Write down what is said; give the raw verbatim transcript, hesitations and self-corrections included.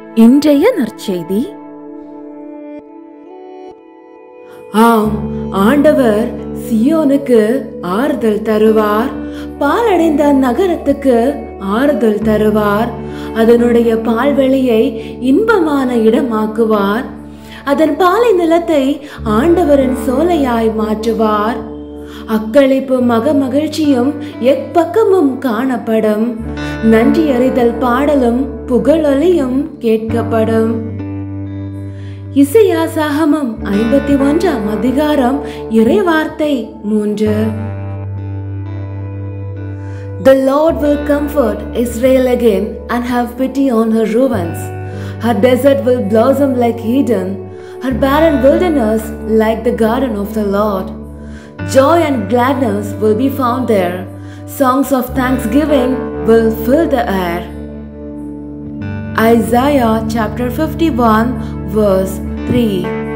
இன்றைய நற்செய்தி. ஆம், ஆண்டவர் சியோனுக்கு ஆறுதல் தருவார், பாலடைந்த நகரத்துக்கு ஆறுதல் தருவார். அதனுடைய பால்வெளியை இன்பமான இடமாக்குவார். அதன் பாலை நிலத்தை ஆண்டவரின் சோலையாய் மாற்றுவார். அக்களிப்பு மக மகிழ்ச்சியும் எப்பக்கமும் காணப்படும். நன்றி அறிதல் பாடலும் புகழொலியும் கேட்கப்படும். இசையா சாகமம் ஐம்பத்தி ஒன்றாம் அதிகாரம் இறைவார்த்தை மூன்று. The Lord will comfort Israel again and have pity on her ruins. Her desert will blossom like Eden, her barren wilderness like the garden of the Lord. Joy and gladness will be found there. Songs of thanksgiving will fill the air. Isaiah chapter fifty-one verse three.